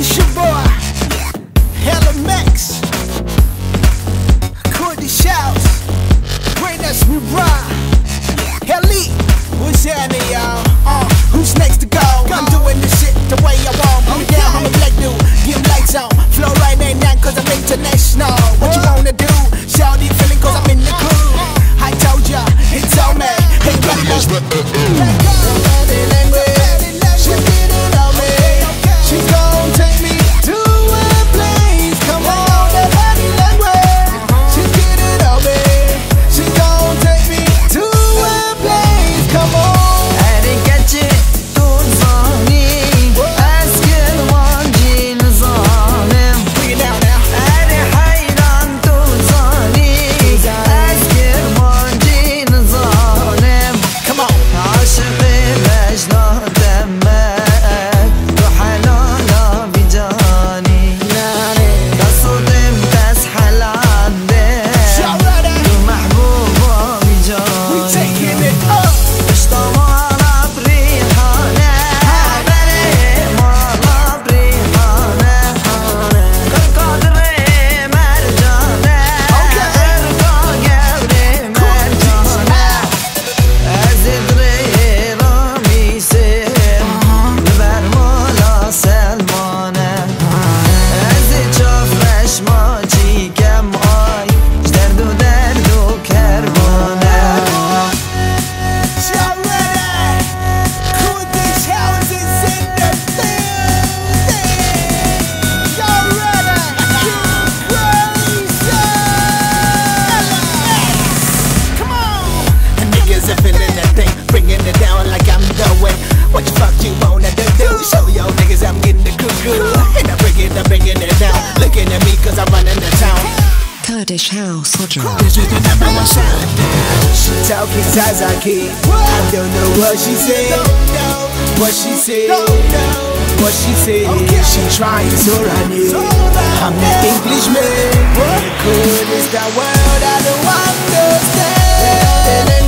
It's your boy, Hella Max, Cordy Shouts, Greatness We Ride, Helly, what's happening, y'all? Who's next to go? I'm doing this shit the way I want. Put it down, I'm a black dude, give 'em lights on. Flow right now, cause I'm international. What you wanna do? Shout it, feeling cause I'm in the crew. I told ya, it's all me. Hey, buddy, let's go. She did it on me. She's gon' take me to a place. Come on, that body language. She did it on me. She gon' take me to a place. Come on. What the fuck you wanna do? Show your niggas I'm getting the cuckoo. And I'm bringing it down. Looking at me cause I'm running the town. Kurdish House. This is the #1 shot. She talking Sazaki. I don't know what she said. What she said. What she said. She trying so I need. I'm the Englishman. What good is the world? I don't understand.